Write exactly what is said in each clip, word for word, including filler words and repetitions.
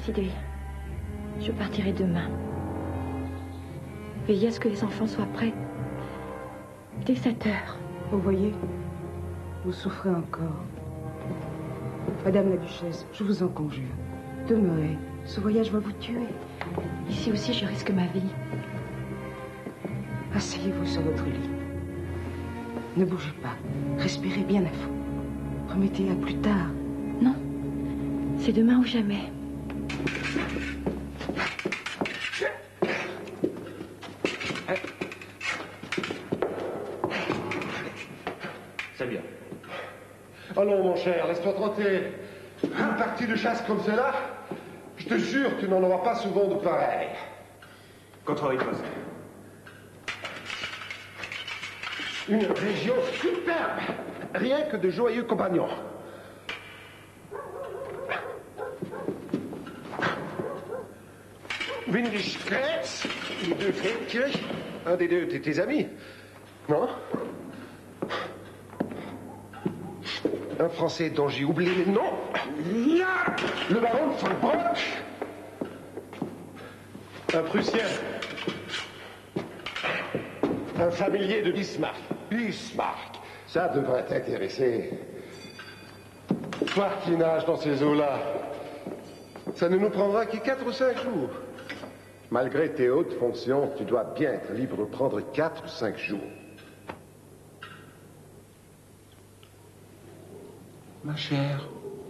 décidé. Je partirai demain. Veillez à ce que les enfants soient prêts. Dès sept heures. Vous voyez, vous souffrez encore. Madame la Duchesse, je vous en conjure, demeurez. Ce voyage va vous tuer. Ici aussi, je risque ma vie. Asseyez-vous sur votre lit. Ne bougez pas. Respirez bien à fond. Remettez à plus tard. Non. C'est demain ou jamais. C'est bien. Allons, mon cher, laisse-toi trotter. Une partie de chasse comme celle-là, je te jure, tu n'en auras pas souvent de pareil. Contrarie-toi. Une région superbe. Rien que de joyeux compagnons. Windisch Kretz, les deux Feldkirch, un des deux de tes amis, non? Un Français dont j'ai oublié le nom. Le baron von Brock. Un Prussien. Un familier de Bismarck. Bismarck. Ça devrait t'intéresser. Toi qui nages dans ces eaux-là, ça ne nous prendra que quatre ou cinq jours. Malgré tes hautes fonctions, tu dois bien être libre de prendre quatre ou cinq jours. Ma chère.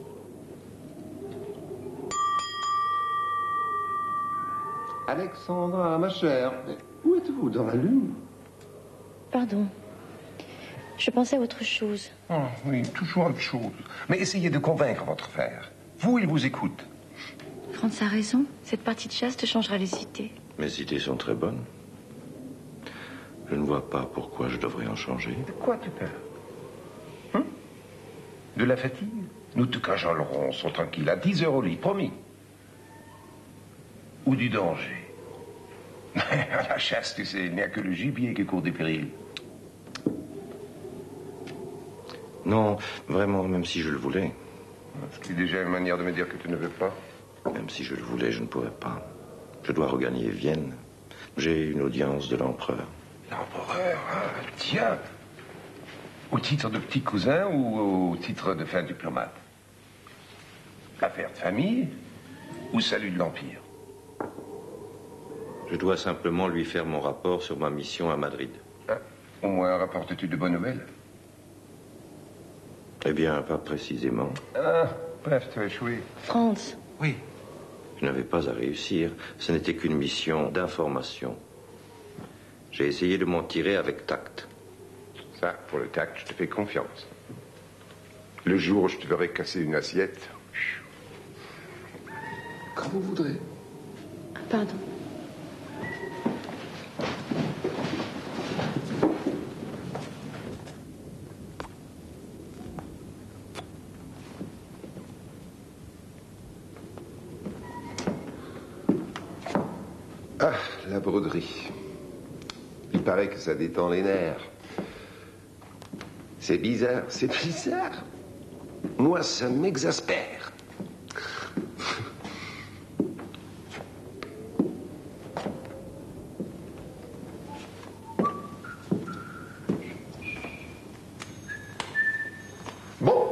Alexandra, ma chère, où êtes-vous dans la lune? Pardon. Je pensais à autre chose. Oh, oui, toujours autre chose. Mais essayez de convaincre votre frère. Vous, il vous écoute. Franz a raison. Cette partie de chasse te changera les idées. Mes idées sont très bonnes. Je ne vois pas pourquoi je devrais en changer. De quoi tu peur? Hein? De la fatigue? Nous te cajolerons, sois tranquille, à dix heures au lit, promis. Ou du danger. À la chasse, tu sais, il n'y a que le gibier qui court des périls. Non, vraiment, même si je le voulais. C'est déjà une manière de me dire que tu ne veux pas. Même si je le voulais, je ne pourrais pas. Je dois regagner Vienne. J'ai une audience de l'empereur. L'empereur, hein, tiens. Au titre de petit cousin ou au titre de fin diplomate? Affaire de famille ou salut de l'Empire? Je dois simplement lui faire mon rapport sur ma mission à Madrid. Hein? Au moins rapportes-tu de bonnes nouvelles? Eh bien, pas précisément. Ah, bref, tu as échoué. Franz. Oui. Je n'avais pas à réussir. Ce n'était qu'une mission d'information. J'ai essayé de m'en tirer avec tact. Ça, pour le tact, je te fais confiance. Le jour où je te verrai casser une assiette... Quand vous voudrez. Pardon. Ah, la broderie. Il paraît que ça détend les nerfs. C'est bizarre, c'est bizarre. Moi, ça m'exaspère. Bon.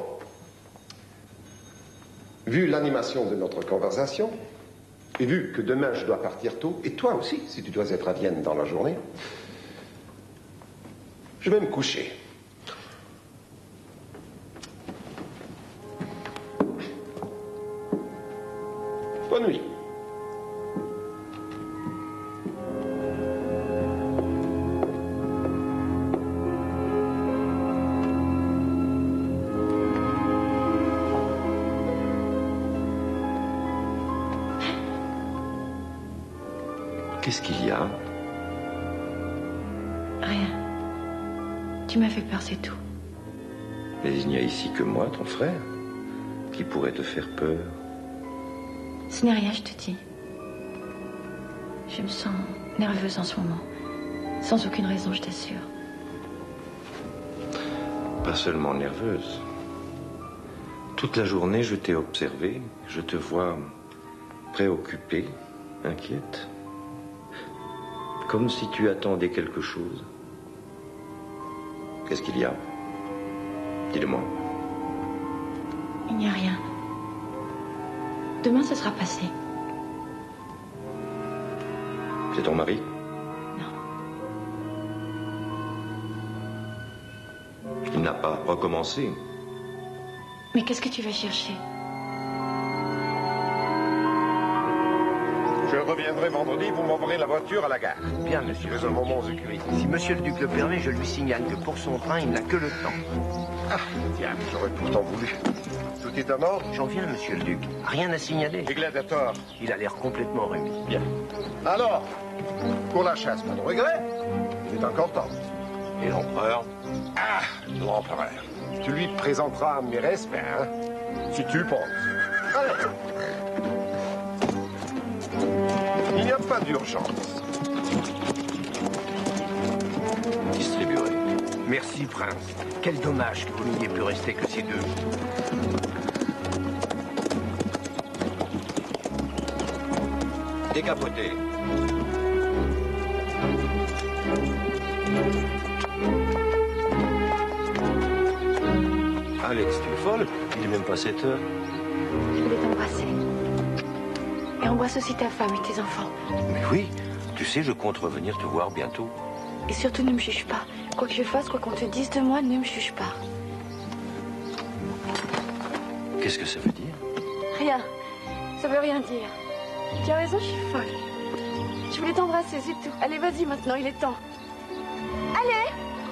Vu l'animation de notre conversation, et vu que demain je dois partir tôt, et toi aussi, si tu dois être à Vienne dans la journée, je vais me coucher. Bonne nuit. Qu'est-ce qu'il y a? Rien. Tu m'as fait peur, c'est tout. Mais il n'y a ici que moi, ton frère, qui pourrait te faire peur. Ce n'est rien, je te dis. Je me sens nerveuse en ce moment. Sans aucune raison, je t'assure. Pas seulement nerveuse. Toute la journée, je t'ai observé. Je te vois préoccupée, inquiète. Comme si tu attendais quelque chose. Qu'est-ce qu'il y a? Dis-le-moi. Il n'y a rien. Demain, ce sera passé. C'est ton mari? Non. Il n'a pas recommencé. Mais qu'est-ce que tu vas chercher? Je reviendrai vendredi, vous m'enverrez la voiture à la gare. Bien, monsieur. Mais un moment, sécurité. Si monsieur le duc le permet, je lui signale que pour son train, il n'a que le temps. Ah, tiens, j'aurais pourtant voulu. Tout est en ordre? J'en viens, monsieur le duc. Rien à signaler. Et Gladiator? Il a l'air complètement remis. Bien. Alors, pour la chasse, pas de regret? Il est encore temps. Et l'empereur? Ah, l'empereur. Tu lui présenteras mes respects, hein? Si tu le penses. Allez. Il n'y a pas d'urgence. Distribuerai. Merci, prince. Quel dommage que vous n'ayez pu rester que ces deux. Décapoté. Alex, tu es folle? Il n'est même pas sept heures. Je voulais t'embrasser. Et embrasse aussi ta femme et tes enfants. Mais oui, tu sais, je compte revenir te voir bientôt. Et surtout, ne me juge pas. Quoi que je fasse, quoi qu'on te dise de moi, ne me juge pas. Qu'est-ce que ça veut dire? Rien. Ça veut rien dire. Tu as raison, je suis folle. Je voulais t'embrasser, c'est tout. Allez, vas-y maintenant, il est temps. Allez!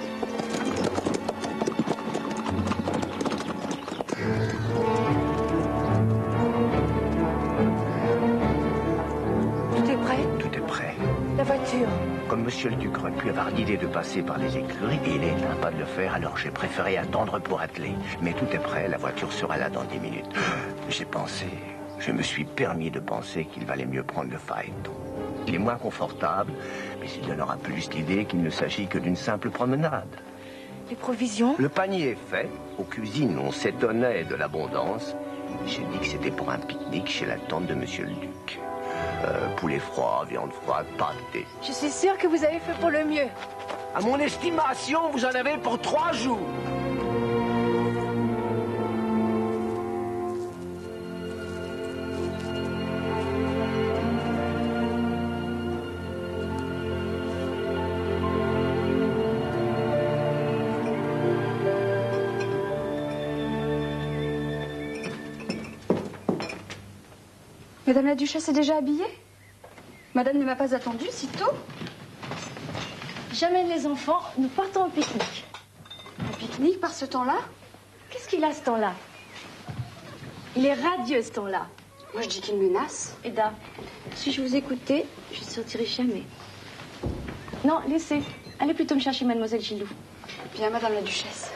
Tout est prêt? Tout est prêt. La voiture. Comme monsieur le duc aurait pu avoir l'idée de passer par les écuries, et il est pas de le faire, alors j'ai préféré attendre pour atteler. Mais tout est prêt, la voiture sera là dans dix minutes. J'ai pensé, je me suis permis de penser qu'il valait mieux prendre le phaéton. Il est moins confortable, mais il donnera plus l'idée qu'il ne s'agit que d'une simple promenade. Les provisions? Le panier est fait. Aux cuisines, on s'étonnait de l'abondance. J'ai dit que c'était pour un pique-nique chez la tante de monsieur le duc. Euh, poulet froid, viande froide, pâté. Je suis sûre que vous avez fait pour le mieux. À mon estimation, vous en avez pour trois jours. Madame la Duchesse est déjà habillée? Madame ne m'a pas attendue si tôt? J'amène les enfants, nous partons au pique-nique. Un pique-nique par ce temps-là? Qu'est-ce qu'il a ce temps-là? Il est radieux ce temps-là. Moi je dis qu'il menace. Eda, si je vous écoutais, je ne sortirais jamais. Non, laissez. Allez plutôt me chercher mademoiselle Gilou. Bien, Madame la Duchesse.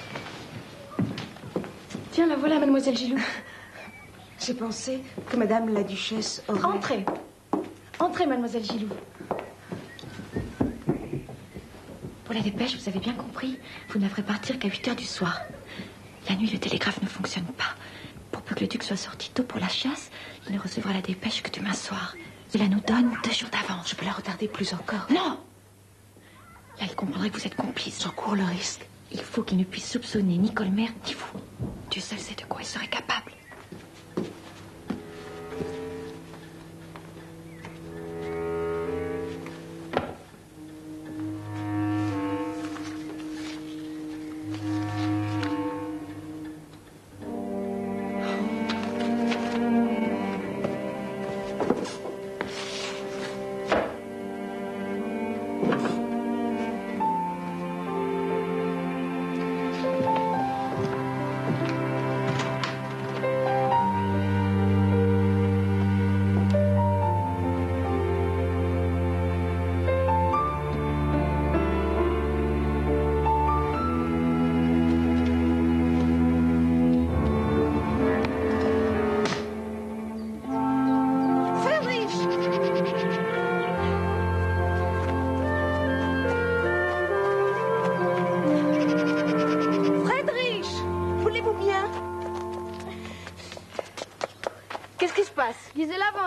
Tiens, la voilà, mademoiselle Gilou. J'ai pensé que Madame la Duchesse aurait... Entrez. Entrez, mademoiselle Gilou. Pour la dépêche, vous avez bien compris, vous ne la ferez partir qu'à huit heures du soir. La nuit, le télégraphe ne fonctionne pas. Pour peu que le duc soit sorti tôt pour la chasse, il ne recevra la dépêche que demain soir. Cela nous donne deux jours d'avance. Je peux la retarder plus encore. Non! Là, il comprendrait que vous êtes complice. J'en cours le risque. Il faut qu'il ne puisse soupçonner ni Colmer ni vous. Dieu seul sait de quoi il serait capable.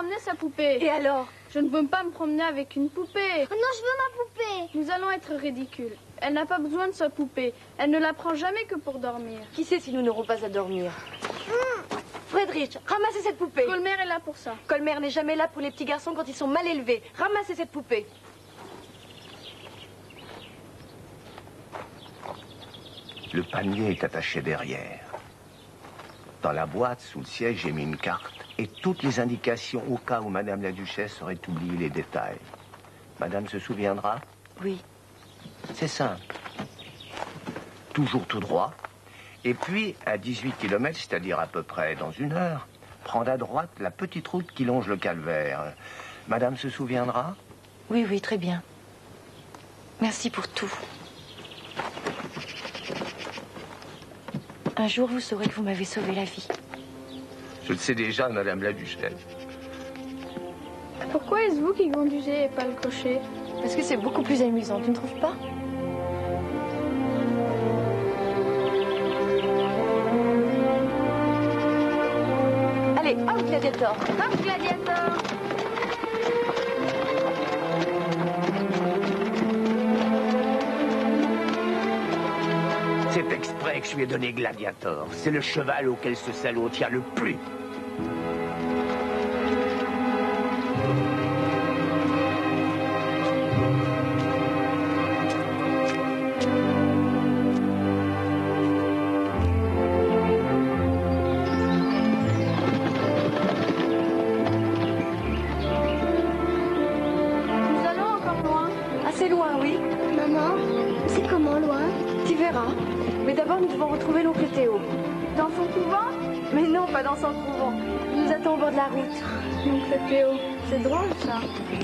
ramené sa poupée. Et alors? Je ne veux pas me promener avec une poupée. Oh non, je veux ma poupée. Nous allons être ridicules. Elle n'a pas besoin de sa poupée. Elle ne la prend jamais que pour dormir. Qui sait si nous n'aurons pas à dormir? Mmh. Friedrich, ramassez cette poupée. Colmer est là pour ça. Colmer n'est jamais là pour les petits garçons quand ils sont mal élevés. Ramassez cette poupée. Le panier est attaché derrière. Dans la boîte, sous le siège, j'ai mis une carte et toutes les indications au cas où Madame la Duchesse aurait oublié les détails. Madame se souviendra? Oui. C'est simple. Toujours tout droit. Et puis, à dix-huit kilomètres, c'est-à-dire à peu près dans une heure, prendre à droite la petite route qui longe le calvaire. Madame se souviendra? Oui, oui, très bien. Merci pour tout. Un jour, vous saurez que vous m'avez sauvé la vie. Je le sais déjà, Madame la Duchesse. Pourquoi est-ce vous qui conduisez et pas le cocher? Parce que c'est beaucoup plus amusant, tu ne trouves pas? Allez, hop, Gladiator. Hop, Gladiator. C'est exprès que je lui ai donné Gladiator. C'est le cheval auquel ce salaud tient le plus. Nous allons encore loin. Assez loin, oui. Maman, c'est comment loin? Tu verras. Mais d'abord, nous devons retrouver l'oncle Théo. Dans son couvent? Mais non, pas dans son couvent. Il nous attend au bord de la route. L'oncle Théo. C'est drôle, ça.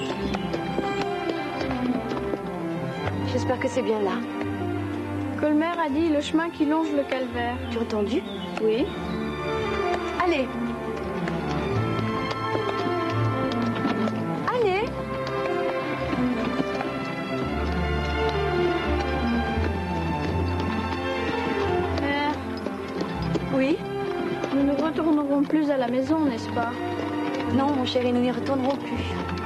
J'espère que c'est bien là. Colmer a dit le chemin qui longe le calvaire. Tu as entendu? Oui. Allez. Allez. Mère, Oui? nous ne retournerons plus à la maison, n'est-ce pas? Non, mon chéri, nous n'y retournerons plus.